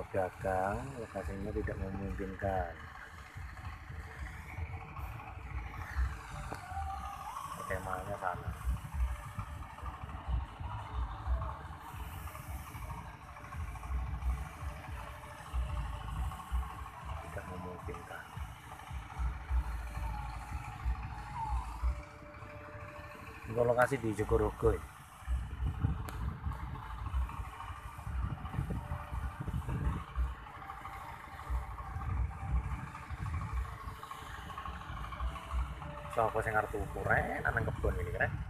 berdagang, lokasinya tidak memungkinkan. Temanya sana. Tidak memungkinkan. Untuk lokasi di Jogorogo ya. Siapa sing arep ukuran nang kebon ini kan?